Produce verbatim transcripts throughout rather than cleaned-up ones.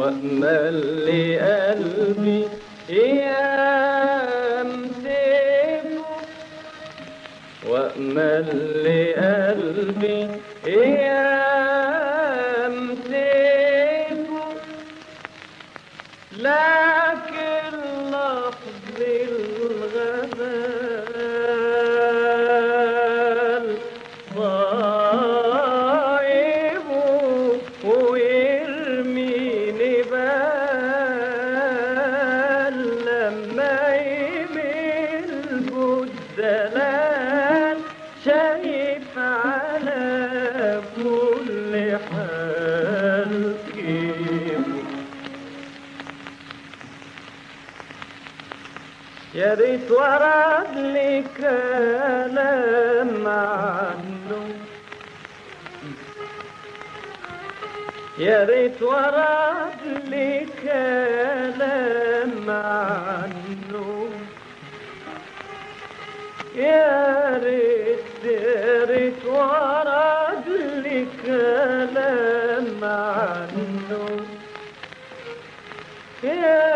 وأمل لقلبي أيام تفوت، وأمل لقلبي أيام تفوت، لكن لفظ الغزال صايب ويرميني بال لما يميل بالدلال، شايف على كل حال كيف. يا ريت ورد لي كلام عنه، يا ريت ورد لي كلام عنه، يا ريت يا ريت ورد لي كلام عنه، يا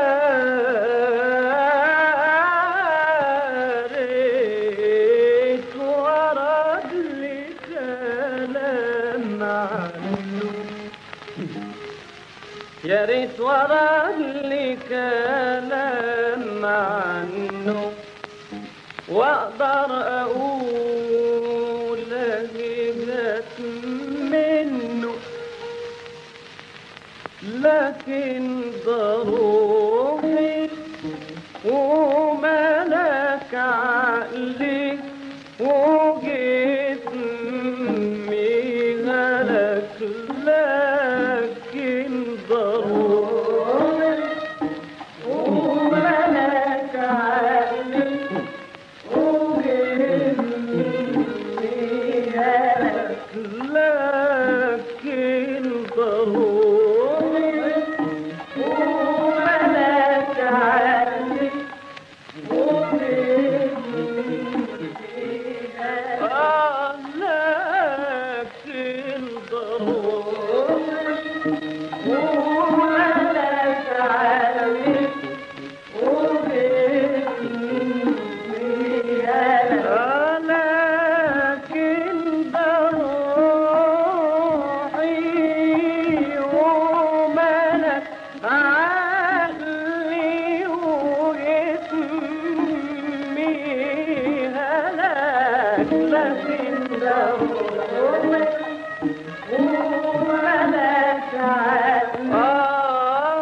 يا ريت ورد لي كلام عنه، واقدر اقول جت منه، لكن ضروري وملك عقلي وجسمي هلك، لكن ضروري وملك عقلي وجسمي هلك، لكن ضروري وملك عقلي وجسمي هلك، آه لكن ضروري وملك عقلي وجسمي هلك، آه لكن ضروحي وملك عقلي وجسمي هلك، لكن ضروحي وملك عقلي آه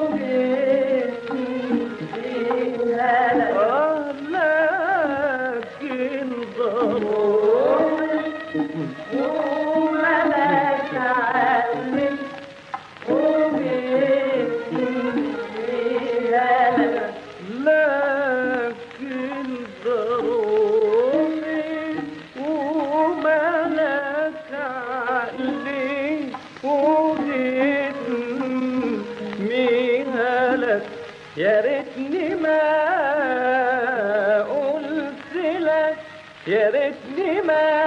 وجسمي هلك، آه لكن ضروحي وملك عقلي وجسمي هلك، لكن ضروحي وملك عقلي وجسمي هلك. يا ريتني ما قلت لك، يا ريتني ما